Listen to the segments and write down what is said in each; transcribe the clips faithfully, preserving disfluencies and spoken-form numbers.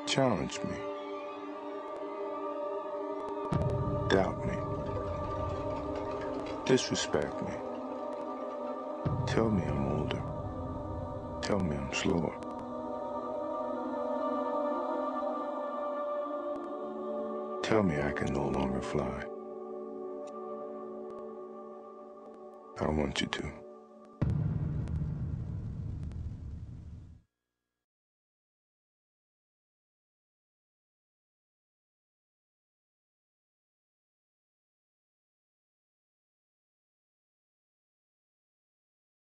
Challenge me. Doubt me. Disrespect me. Tell me I'm older. Tell me I'm slower. Tell me I can no longer fly. I want you to.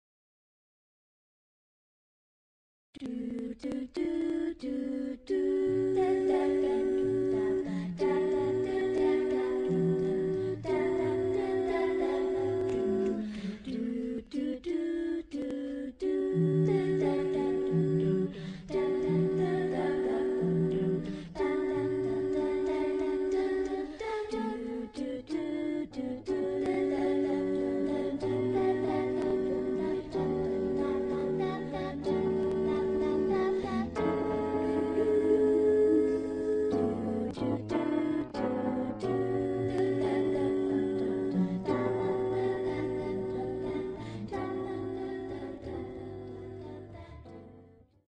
Do do do do do.